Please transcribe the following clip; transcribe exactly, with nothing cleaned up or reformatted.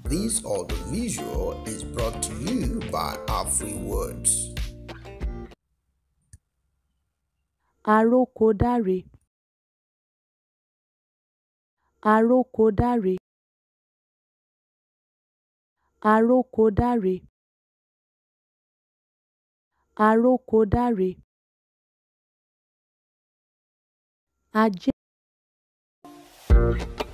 This audiovisual is brought to you by our free words. Àròkọ̀dáre. Àròkọ̀dáre. Àròkọ̀dáre. Àròkọ̀dáre. Ajé.